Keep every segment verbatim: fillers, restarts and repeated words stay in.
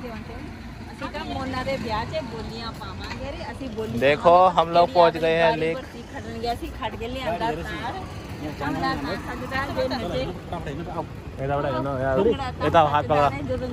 देखो हम लोग पहुंच गए हैं लेक। हाथ पकड़ा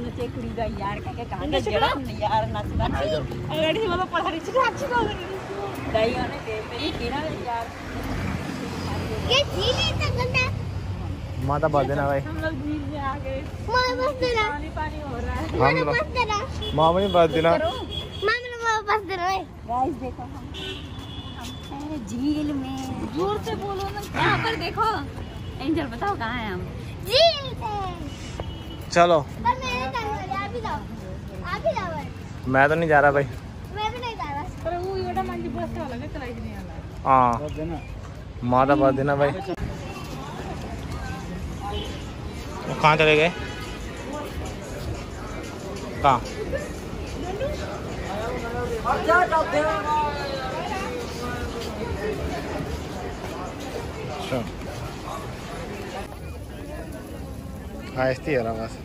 माता बस देना भाई। हम लोग झील में आ गए। बस देना पानी पानी हो रहा है। हम लोग बस देना मामा बस देना मामा बस देना। गाइस देखो हम हम हैं झील में। जोर से बोलो ना। यहाँ पर देखो एंजल बताओ कहाँ हैं हम? झील पे। चलो पर मेरे आप ही जाओ आप ही जाओ। मैं तो नहीं जा रहा भाई। मैं भी नहीं जा रहा। पर वो योड़ा मंडी बस वाला है चलाई नहीं आ रहा। हां बस देना माता बस देना भाई। कहाँ चले गए? कहाँ? आहिस्ते है बस।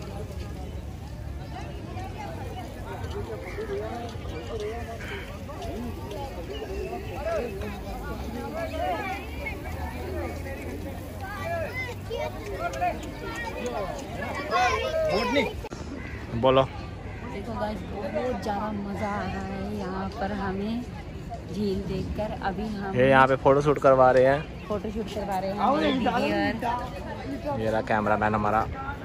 बोलो। देखो गाइस बहुत ज़्यादा मज़ा आ रहा है यहाँ पर हमें झील देखकर। अभी हम ये यहाँ पे फोटो शूट करवा रहे हैं। फोटो शूट करवा रहे हैं ये रहा कैमरा मैन हमारा।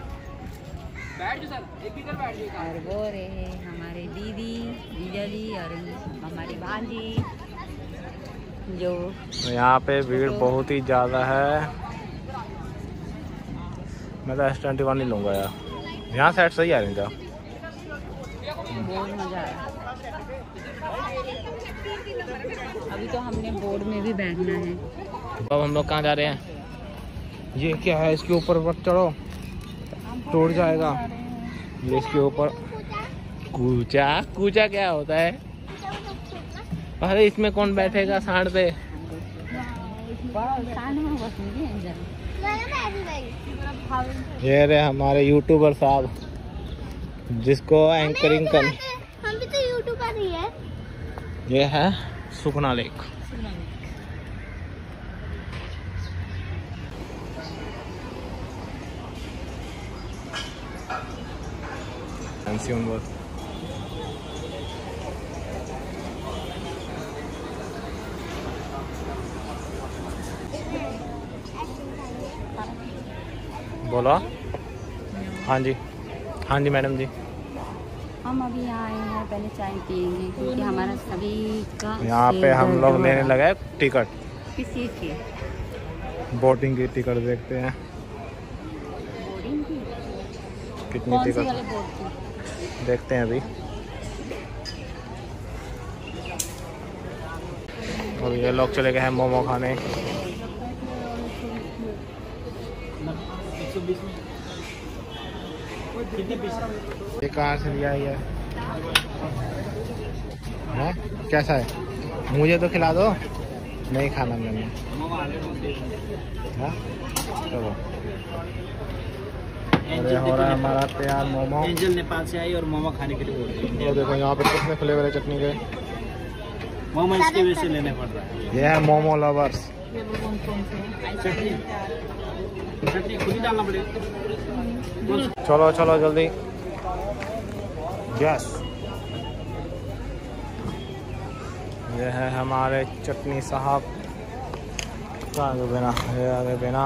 और वो रहे हमारे दीदी जीजा जी और हमारी भांजी जो। यहाँ पे भीड़ बहुत ही ज़्यादा है। मैं तो एस ट्वेंटी वन नहीं लूँगा यार। यहाँ साइड सही आ रही था। बहुत मज़ा आया। अभी तो हमने बोर्ड में भी बैठना है। अब हम लोग कहाँ जा रहे हैं? ये क्या है? इसके ऊपर मत चढ़ो टूट जाएगा। ये इसके ऊपर कूचा कूचा क्या होता है? अरे इसमें कौन बैठेगा सांड पे? ये रहे हमारे यूट्यूबर साहब जिसको एंकरिंग कर। हम भी तो यूट्यूबर ही है। ये है सुखना लेक। बोलो। हाँ जी हाँ जी मैडम जी। हम अभी यहाँ आए हैं पहले चाय पियेंगे क्योंकि हमारा सभी का यहाँ पे हम लोग लेने लगे टिकट। किस चीज़ की? बोटिंग की टिकट देखते हैं बोटिंग की कितनी कौन सी टिकट वाले बोट की? देखते हैं अभी। और ये लोग चले गए हैं मोमो खाने। ये कहाँ से लिया है? है कैसा है? मुझे तो खिला दो। नहीं खाना मैंने। चलो अरे हो रहा है हमारा तैयार मोमो। एंजल नेपाल से आई और मोमो खाने के लिए बोल रही है। ये देखो यहाँ पे कितने फ्लेवर है चटनी के। मोमो इसके वजह से लेने पड़ रहा है। ये है मोमो लवर्स। चटनी चटनी खुद ही डालना पड़ेगा। चलो चलो जल्दी। यस ये है हमारे चटनी साहब। आगे बिना ये आगे बिना।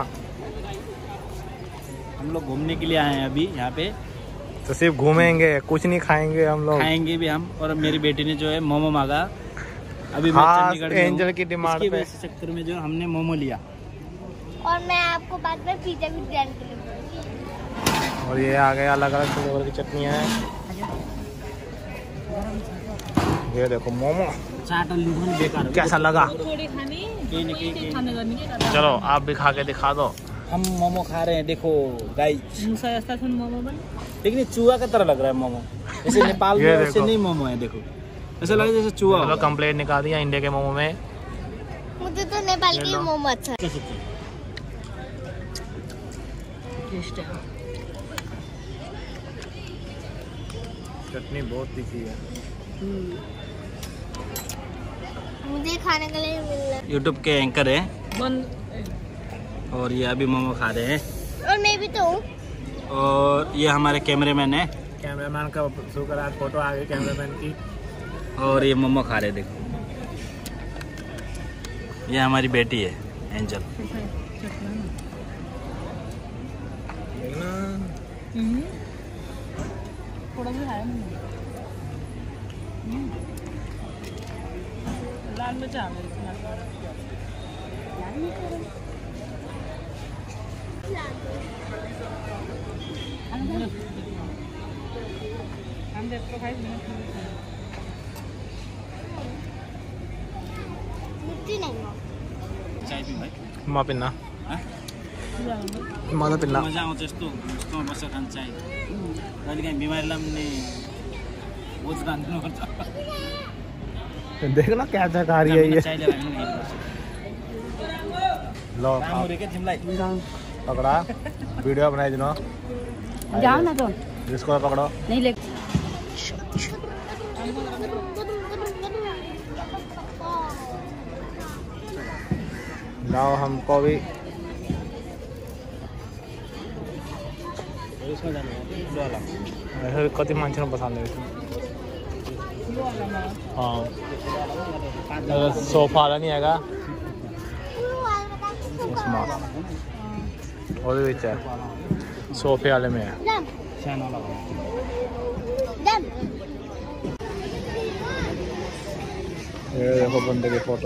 हम लोग घूमने के लिए आए हैं अभी यहाँ पे। तो सिर्फ घूमेंगे कुछ नहीं खाएंगे हम लोग। खाएंगे भी हम। और मेरी बेटी ने जो है मोमो मांगा। अभी मैं हाँ, चंडीगढ़ में एंजल की डिमांड पे इस चक्कर में जो हमने मोमो लिया। और मैं आपको बाद में पिज्जा भी देना। और ये आ गया अलग अलग फ्लेवर की चटनी है। ये देखो मोमो चाट और लीमन बेकार। कैसा लगा? चलो आप भी खा के दिखा दो। हम मोमो खा रहे हैं देखो गाइस। लेकिन चूहा की तरह लग रहा है मोमो। जैसे नेपाल में वैसे नहीं मोमो है। देखो ऐसा लग रहा है जैसे चूहा। चलो कंप्लेंट निकाल दिया इंडिया के मोमो में। मुझे तो नेपाल के मोमो अच्छा है। चटनी बहुत तीखी है। मुझे खाने के लिए मिल रहा है। यूट्यूब के एंकर है और ये अभी मोमो खा रहे हैं। और मैं भी तो हूँ। और ये हमारे कैमरामैन है। कैमरामैन का शुक्र आज फोटो आ गई कैमरामैन की। और ये मोमो खा रहे देखो। ये हमारी बेटी है एंजल। थोड़ा भी है लाल मिर्च आ गई। हम देखो फाइव मिनट मिट्टी नहीं हो। चाय पी भाइ म पिन्न म त पिन्न मजा आउँछ यस्तो यस्तो बसेर खान चाय। कहिले काहीँ बिमारीलाई पनि बोझ बाँध्नुपर्छ। देखना क्या क्या खा रही है ये। चाय लिएर आउनु लो काम के तिमीलाई पकड़ा वीडियो बनाई दिनो। जाओ ना तो इसको पकड़ो। नहीं ले लाओ हमको भी। ऐसे कति मान्छेलाई पसन्द है। हाँ सोफा वाला नहीं आएगा उसमें और भी है सोफे वाले में है। ये देखो बंदे की फोटो।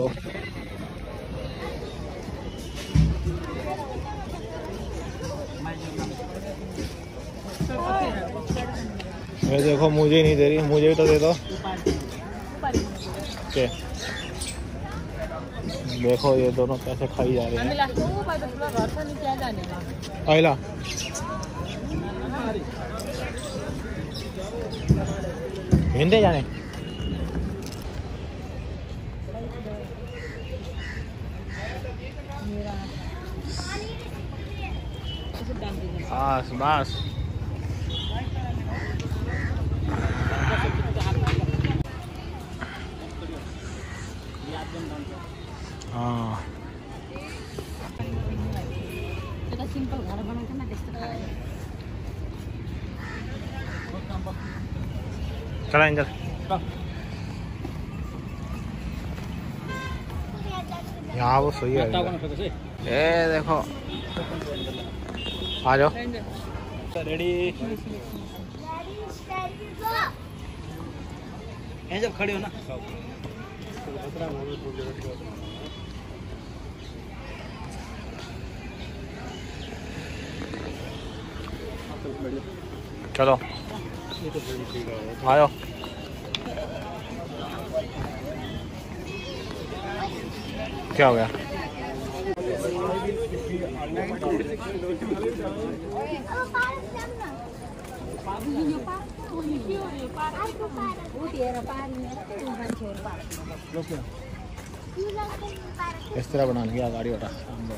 ये देखो मुझे नहीं दे रही, मुझे भी तो दे दो। के देखो ये दोनों कैसे खाई जा रहे हैं। आइला हिंदे जाने बस बस। हाँ सिंपल घर बनाउँछ न त्यस्तो खाएर चला एंजल। यहाँ वो सही है। ये देखो आ जाओ। रेडी एंजल खड़े हो ना। चलो आयो। क्या हो गया? इस तरह बनाने की गाड़ी वाला।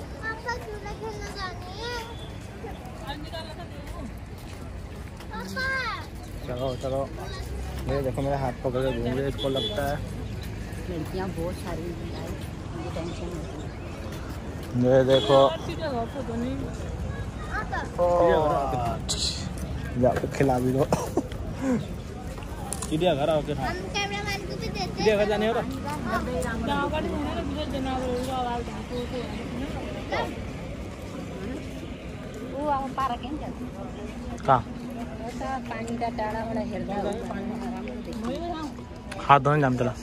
चलो चलो ये देखो मेरे हाथ पकड़ के घूम रहे इसको लगता है। लड़कियाँ बहुत सारी हैं, मुझे टेंशन होती है। ये देखो जाओ खिला भी दो। चिड़ियाघर आओ के हम कैमरामैन को भी देते हैं। चिड़ियाघर जाने हो रहा। वो अब पार्क है क्या? कहाँ? ऐसा पानी का टाड़ा बड़ा हेरदा हाथ धोने जाम तेरा।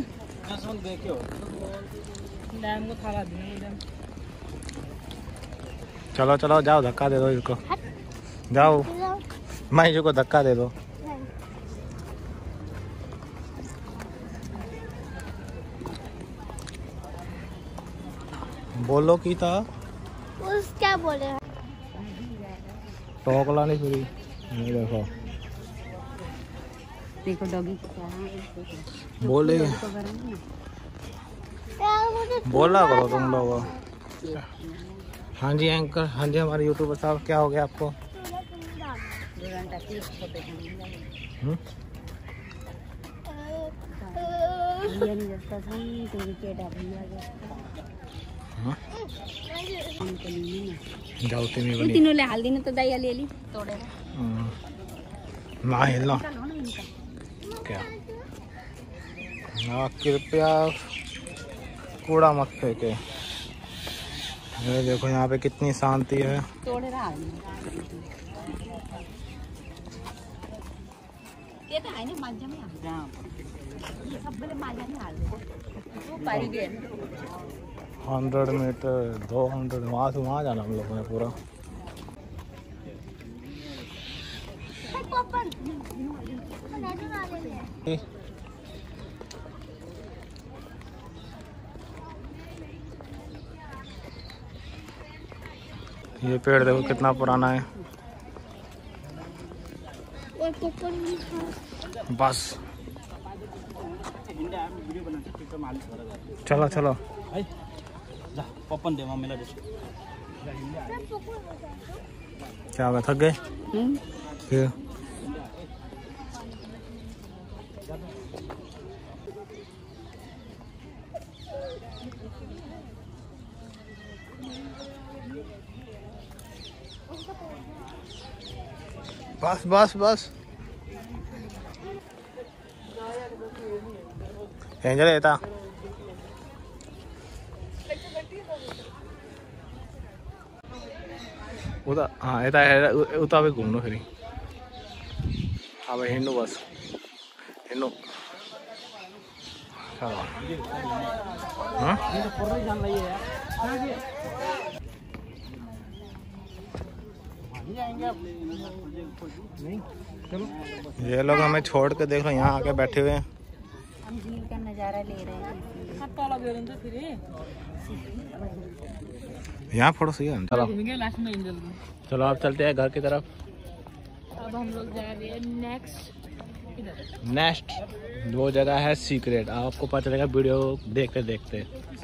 चलो चलो जाओ धक्का दे दो इसको। जाओ माइजू को धक्का दे दो। बोलो की था उस क्या बोले टोकला नहीं पूरी। ये देखो देखो डॉगी क्या बोले बोला करो तुम लोग। हाँ जी एंकर, हाँ जी हमारे यूट्यूबर साहब क्या हो गया आपको? दो घंटा तीस फोटो हम्म जाओ तिमी पनि तीनों ले हाल्दिनु त दाइ अलिअलि तोडेर नहिल्नु क्या ना कृपया कूड़ा मत फेंके। ये देखो यहाँ पे कितनी शांति है। तोडेर हाल्दिनु के त हैन मज्जामै हाल्छ यो सबैले मज्जामै हाल्छ त्यो पारी गयो हंड्रेड मीटर दो हंड्रेड वहाँ से वहाँ जाना हम लोगों ने पूरा। ये पेड़ देखो कितना पुराना है। बस चलो चलो पपन दे मम्मीला दे। क्या हुआ थक गए? फिर बस बस बस एंजल येता उता हाँ यता उता अब घुम्नु फेरि अब हिँड्नु बस हिँड्नु ये लोग हमें छोड़ के देख लो यहाँ आके बैठे हुए हैं। हम झील का नजारा ले रहे हैं। यहाँ फोटो सही है। चलो चलो आप चलते हैं घर की तरफ। अब हम लोग जा रहे हैं नेक्स्ट नेक्स्ट वो जगह है सीक्रेट। आपको पता चलेगा वीडियो देखते देखते।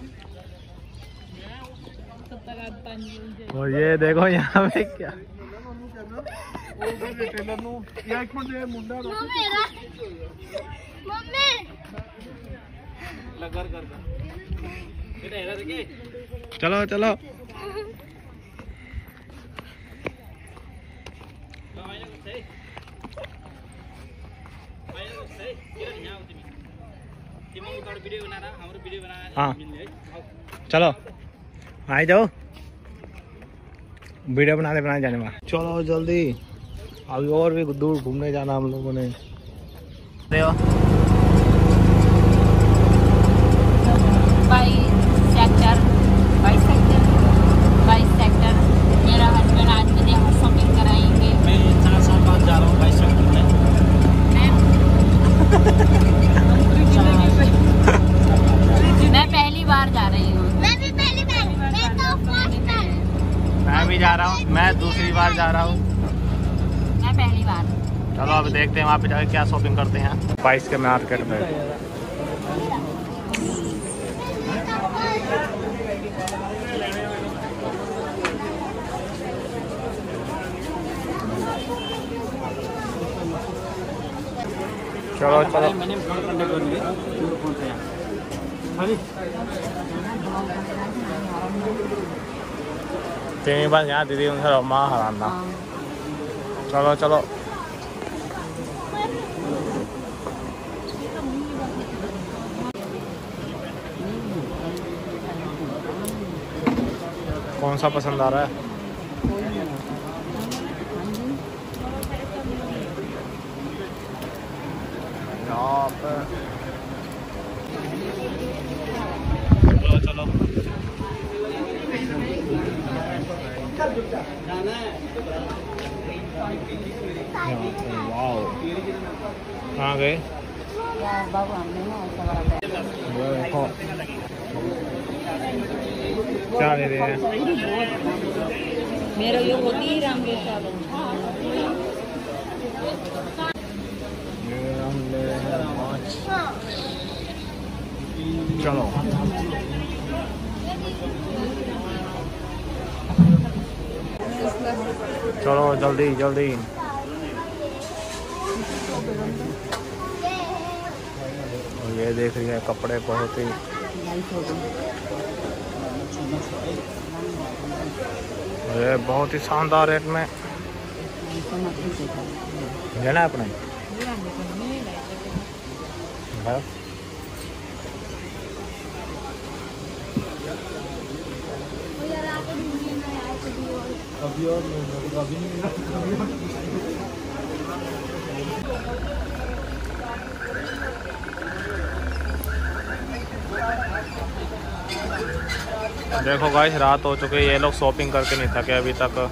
और ये देखो यहाँ पे क्या चलो चलो हाँ चलो आ जाओ वीडियो बनाने बनाने जाने में। चलो जल्दी अभी और भी दूर घूमने जाना हम लोगों ने। By sector by sector by sector मेरा हस्बैंड आज मुझे यहाँ शॉपिंग कराएंगे। मैं चार साल बाद जा रहा हूँ बाईस सेक्टर में। मैं पहली बार जा रही हूँ। मैं भी पहली बार मैं तो फर्स्ट टाइम मैं भी जा रहा हूँ। मैं दूसरी बार जा रहा हूँ। मैं पहली बार। चलो अब देखते हैं वहाँ पे जाके क्या शॉपिंग करते हैं बाईस के मार्केट में। चलो चलो मैंने फोन कांटेक्ट कर लिया फोन पे अभी तीन बार यहाँ दीदी उनसे माँ हराना। चलो चलो कौन सा पसंद आ रहा है? यहाँ पे चलो चलो वाओ कहाँ गए? बाबू हमने ना ऐसा बड़ा देखो क्या ले रहे हैं? मेरा ये होती ही राम के साथ। ये हम ले रहे हैं पाँच। चलो चलो जल्दी जल्दी ये ये देख रही है कपड़े बहुत ही ये बहुत ही शानदार रेट में लेना है अपने। अभी और अभी देखो गाइस रात हो चुकी है, ये लोग शॉपिंग करके नहीं थके अभी तक।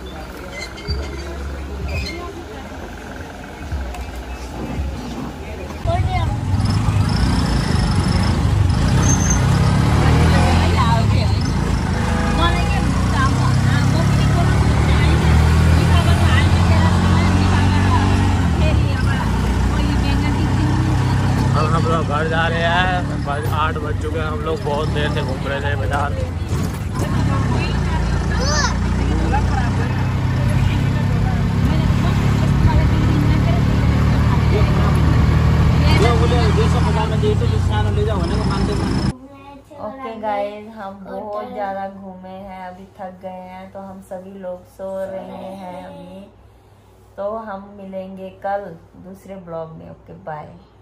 घर जा रहे हैं, आठ बज चुके हैं, हम लोग बहुत देर से घूम रहे थे बाजार। ओके गाइस, हम बहुत ज़्यादा घूमे हैं, अभी थक गए हैं, तो हम सभी लोग सो रहे हैं अभी। तो हम मिलेंगे कल दूसरे ब्लॉग में। Okay bye.